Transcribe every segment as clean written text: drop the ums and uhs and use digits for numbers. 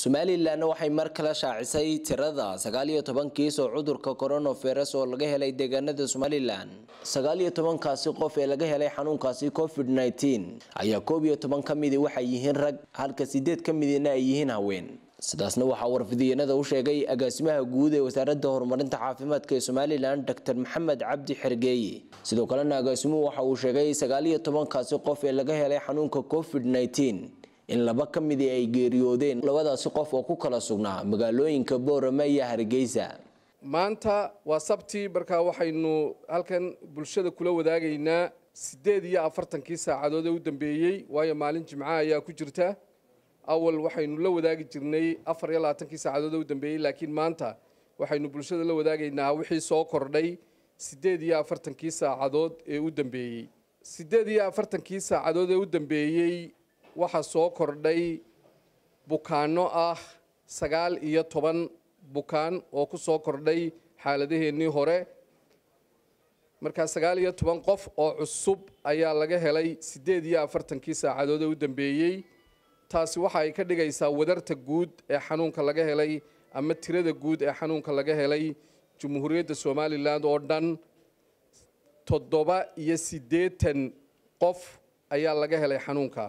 Somaliland waxay mar kale shaacisay tirada 19 kiis oo cudurka coronavirus oo laga helay deegaanada Somaliland. 19 kaasi qof ee laga helay xanuunkaasi COVID-19 ayaa 11 kamid waxay yihiin rag, halka 8 kamidna ay yihiin haween. sidaasna waxa warfidiyeenada u sheegay agaasimaha guud ee wasaaradda horumarinta caafimaadka ee Somaliland Dr. Maxamed Cabdi Xergeeye. sidoo kale agaasimuhu waxa uu sheegay 19 kaasi qof ee laga helay xanuunka COVID-19 in laba kamid ay geeriyoodeen labadaas qof oo ku kala sugnaa magaalooyinka Boorama iyo Hargeysa. maanta waa sabti markaa waxaynu halkan bulshada kula wadaagaynaa 48 saacadood u dambeeyay waayo maalin jimcaha ayaa ku jirta. awal waxaynu la wadaagi jirnay 24 saacadood u dambeeyay laakiin maanta waxaynu bulshada la wadaagaynaa wixii soo kordhay 48 saacadood ee u dambeeyay. 48 saacadood ee u dambeeyay waxa soo kordhay bukaano ah 19 bukaan oo ku soo kordhay xaaladaheenii hore. marka 19 qof oo cusub ayaa laga helay 48 saacadood ee u dambeeyay. taasi waxa ay ka dhigaysaa wadarta guud ee xanuunka laga helay ama tirada guud ee xanuunka laga helay Jamhuuriyadda Somaliland oo dhan 87 qof ayaa laga helay xanuunka.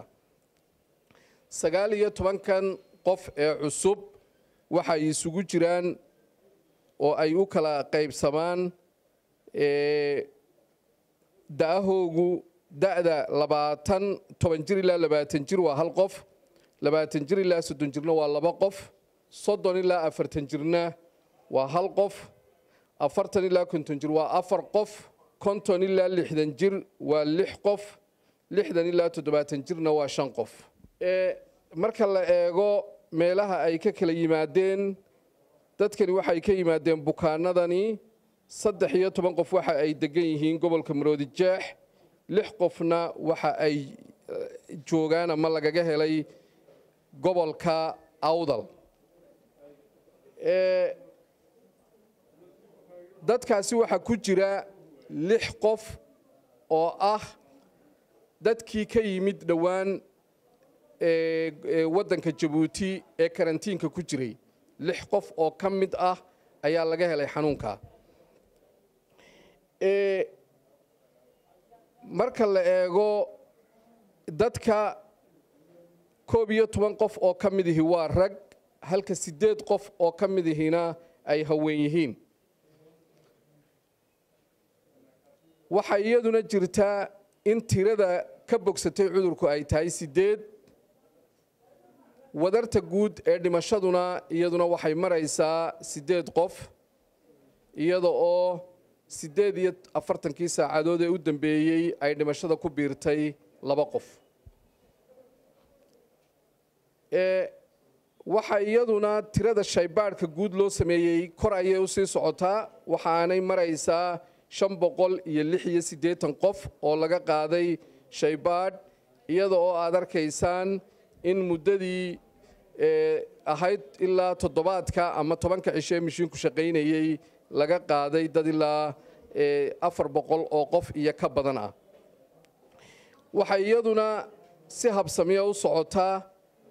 19 qof ee cusub waxa ay isugu jiraan oo ay u kala qaybsamaan daahoogu da'da 10 jir ilaa 20 jir waa hal qof, 20 jir ilaa 30 jirna waa laba qof, 30 ilaa 40 jirna waa hal qof, 40 ilaa 50 jir waa afar qof, 50 ilaa 60 jir waa 6 qof, 60 ilaa 70 jirna waa 5 qof. marka la eego meelaha ay ka kala yimaadeen dadkani waxay ka yimaadeen bukaanadani 13 qof waxa ay degan yihiin gobolka Maroodi Jeex, 6 qofna waxa ay joogaan ama lagaga helay gobolka Awdal. dadkaasi waxa ku jira 6 qof oo ah dadkii ka yimid dhawaan wadanka Djibouti ee karantiinka ku jiray. 6 qof oo ka mid ah ayaa laga helay xanuunka. marka la eego dadka 11 qof oo ka mid yihiin waa rag, halka 8 qof oo ka mid yihiina ay haween yihiin. waxa iyaduna jirta in tirada ka bogsatay cudurku ay tahay 8. wadarta guud ee dhimashaduna iyaduna waxay maraysaa 8 qof iyada oo 48 saacadood ee u dambeeyay ay dhimashada ku biirtay 2 qof. waxa iyaduna tirada shaybaadhka guud loo sameeyay kor ayay u sii socotaa, waxaanay maraysaa 586 qof oo laga qaaday shaybaadh iyada oo aad arkaysaan in muddadii ahayd ilaa 7 ama 10 cisho mishiinku shaqaynayay laga qaaday dad ilaa 400 oo qof iyo ka badan ah. waxa iyaduna si habsamiya u socotaa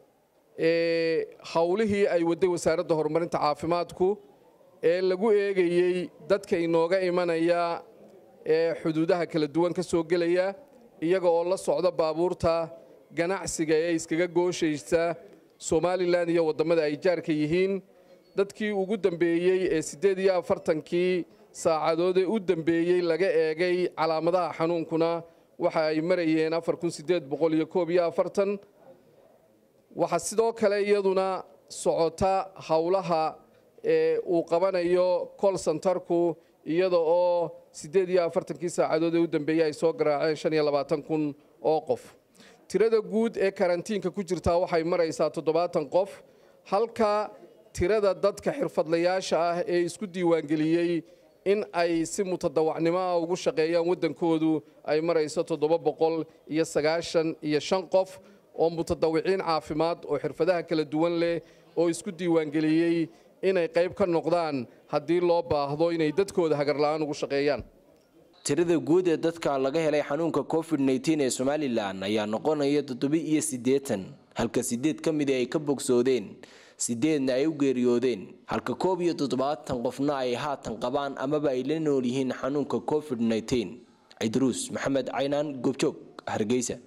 hawlihii ay waday wasaaradda horumarinta caafimaadku ee lagu eegayay dadka inooga imanaya xuduudaha kala duwan ka soo gelaya iyaga oo la socda baabuurta ganacsiga ee iskaga gooshaysa Somaliland iyo wadamada ay jaarka yihiin. dadkii ugu dambeeyay ee 48 saacadood ee u dambeeyay laga eegay calaamadaha xanuunkuna waxa ay marayeen 4841. waxa sidoo kale iyaduna socota hawlaha uu qabanayo call centerku iyada oo 48 saacadood ee u dambeeyay ay soo garaaceen 25,000 oo qof. tirada guud ee karantiinka ku jirta waxay maraysaa 70 qof, halka tirada dadka xirfadlayaasha ah ee isku diiwaangeliyay in ay si mutadawacnimo ah ugu shaqeeyaan wadankoodu ay marayso 795 qof oo mutadawiciin caafimaad oo xirfadaha kala duwan leh oo isku diiwaangeliyay inay qayb ka noqdaan haddii loo baahdo inay dadkooda hagar la'aan ugu shaqeeyaan. tirada guud ee dadka laga helay xanuunka COVID-19 ee Somaliland ayaa noqonaya 87, halka 8 kamid ay ka bogsoodeen. 8 ay u geeriyoodeen halka 71 qofna ay haatan qabaan amaba ay la nool yihiin xanuunka COVID-19 Idris Maxamed Caynaan Goobjoog Hargeysa